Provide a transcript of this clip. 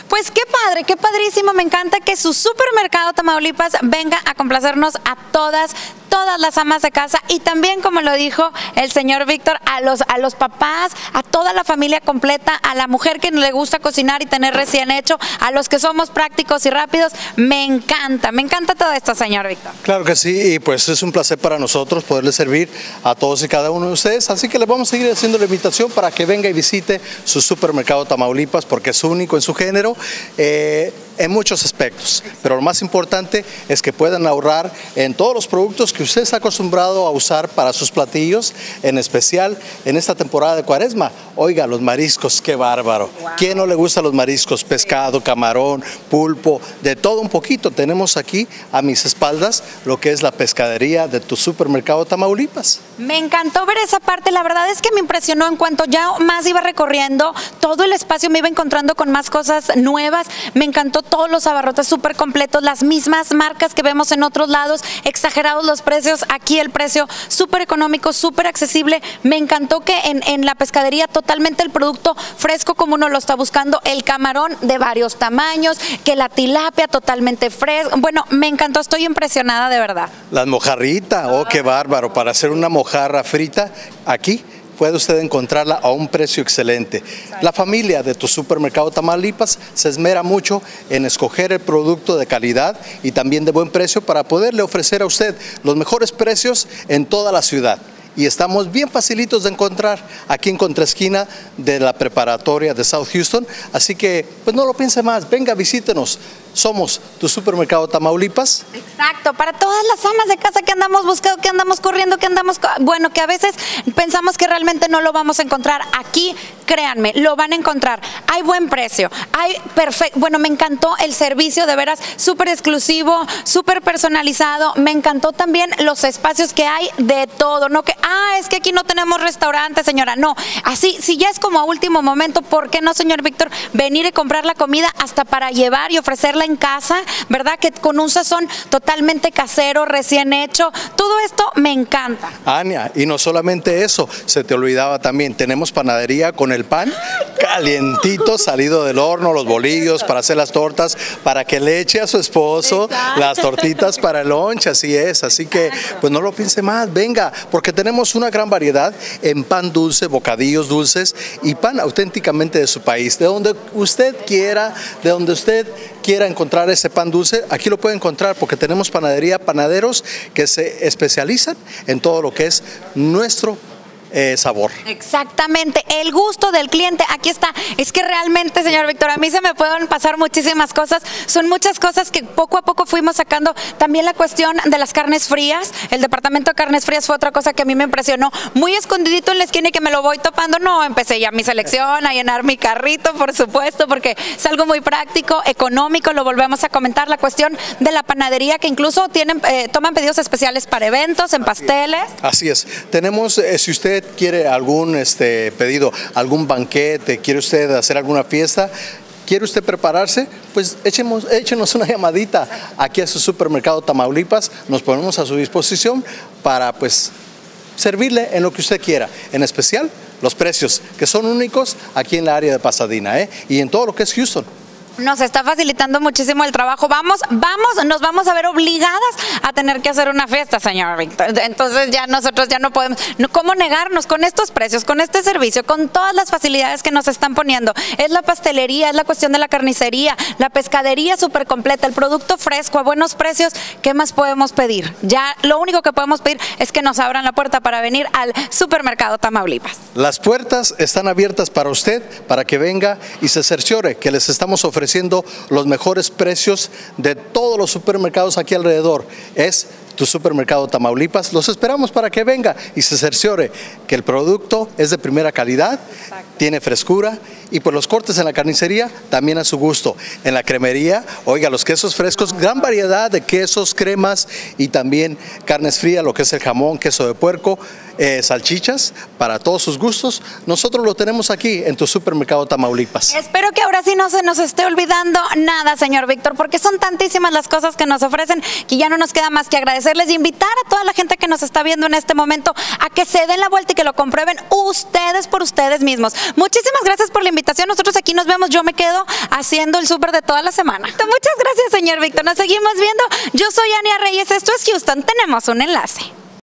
Pues qué padre, qué padrísimo. Me encanta que su supermercado Tamaulipas venga a complacernos a todas las amas de casa y también, como lo dijo el señor Víctor, a los papás, a toda la familia completa, a la mujer que le gusta cocinar y tener recién hecho, a los que somos prácticos y rápidos. Me encanta todo esto, señor Víctor. Claro que sí, y pues es un placer para nosotros poderle servir a todos y cada uno de ustedes, así que les vamos a seguir haciendo la invitación para que venga y visite su supermercado Tamaulipas, porque es único en su género, en muchos aspectos, pero lo más importante es que puedan ahorrar en todos los productos que usted está acostumbrado a usar para sus platillos, en especial en esta temporada de Cuaresma. Oiga, los mariscos, qué bárbaro. Wow. ¿Quién no le gusta los mariscos? Pescado, camarón, pulpo, de todo un poquito. Tenemos aquí a mis espaldas lo que es la pescadería de tu supermercado Tamaulipas. Me encantó ver esa parte, la verdad es que me impresionó. En cuanto ya más iba recorriendo todo el espacio, me iba encontrando con más cosas nuevas. Me encantó todos los abarrotes súper completos, las mismas marcas que vemos en otros lados, exagerados los precios, aquí el precio súper económico, súper accesible. Me encantó que en la pescadería totalmente el producto fresco como uno lo está buscando, el camarón de varios tamaños, que la tilapia totalmente fresca. Bueno, me encantó, estoy impresionada de verdad. Las mojarritas, oh qué bárbaro, para hacer una mojarra frita aquí puede usted encontrarla a un precio excelente. La familia de tu supermercado Tamaulipas se esmera mucho en escoger el producto de calidad y también de buen precio para poderle ofrecer a usted los mejores precios en toda la ciudad. Y estamos bien facilitos de encontrar aquí en contraesquina de la preparatoria de South Houston, así que pues no lo piense más, venga, visítenos. Somos tu supermercado Tamaulipas. Exacto, para todas las amas de casa que andamos buscando, que andamos corriendo, bueno, que a veces pensamos que realmente no lo vamos a encontrar. Aquí, créanme, lo van a encontrar. Hay buen precio, hay perfecto. Bueno, me encantó el servicio, de veras, súper exclusivo, súper personalizado. Me encantó también los espacios que hay de todo, no que, es que aquí no tenemos restaurante, señora. No, así, si ya es como a último momento, ¿por qué no, señor Víctor, venir y comprar la comida hasta para llevar y ofrecerla en casa, verdad? Que con un sazón totalmente casero, recién hecho. Todo esto me encanta. Ania, y no solamente eso, se te olvidaba también, tenemos panadería con el pan calientito, salido del horno, los bolillos para hacer las tortas, para que le eche a su esposo. Exacto. Las tortitas para el lunch, así es. Así que, pues no lo piense más, venga, porque tenemos una gran variedad en pan dulce, bocadillos dulces y pan auténticamente de su país, de donde usted quiera, encontrar ese pan dulce, aquí lo puede encontrar porque tenemos panaderos que se especializan en todo lo que es nuestro sabor. Exactamente, el gusto del cliente, aquí está. Es que realmente, señor Víctor, a mí se me pueden pasar muchísimas cosas, son muchas cosas que poco a poco fuimos sacando. También la cuestión de las carnes frías, el departamento de carnes frías fue otra cosa que a mí me impresionó, muy escondidito en la esquina y que me lo voy topando. No, empecé ya mi selección, a llenar mi carrito, por supuesto, porque es algo muy práctico, económico. Lo volvemos a comentar, la cuestión de la panadería, que incluso toman pedidos especiales para eventos, en pasteles. Así es, tenemos, si usted quiere algún pedido, algún banquete, quiere usted hacer alguna fiesta, quiere usted prepararse, pues échenos una llamadita aquí a su supermercado Tamaulipas, nos ponemos a su disposición para pues servirle en lo que usted quiera, en especial los precios que son únicos aquí en la área de Pasadena, y en todo lo que es Houston. Nos está facilitando muchísimo el trabajo. Nos vamos a ver obligadas a tener que hacer una fiesta, señor Víctor. Entonces ya nosotros ya no podemos. ¿Cómo negarnos con estos precios, con este servicio, con todas las facilidades que nos están poniendo? Es la pastelería, es la cuestión de la carnicería, la pescadería súper completa, el producto fresco a buenos precios. ¿Qué más podemos pedir? Ya lo único que podemos pedir es que nos abran la puerta para venir al supermercado Tamaulipas. Las puertas están abiertas para usted, para que venga y se cerciore que les estamos ofreciendo los mejores precios de todos los supermercados aquí alrededor. Es tu supermercado Tamaulipas. Los esperamos para que venga y se cerciore que el producto es de primera calidad. Exacto. Tiene frescura y pues los cortes en la carnicería también a su gusto. En la cremería, oiga, los quesos frescos, gran variedad de quesos, cremas y también carnes frías, lo que es el jamón, queso de puerco, salchichas, para todos sus gustos. Nosotros lo tenemos aquí en tu supermercado Tamaulipas. Espero que ahora sí no se nos esté olvidando nada, señor Víctor, porque son tantísimas las cosas que nos ofrecen que ya no nos queda más que agradecerles y invitar a toda la gente que nos está viendo en este momento a que se den la vuelta y que lo comprueben ustedes por ustedes mismos. Muchísimas gracias por la invitación. invitación. Nosotros aquí nos vemos. Yo me quedo haciendo el súper de toda la semana. Muchas gracias, señor Víctor. Nos seguimos viendo. Yo soy Ania Reyes. Esto es Houston. Tenemos un enlace.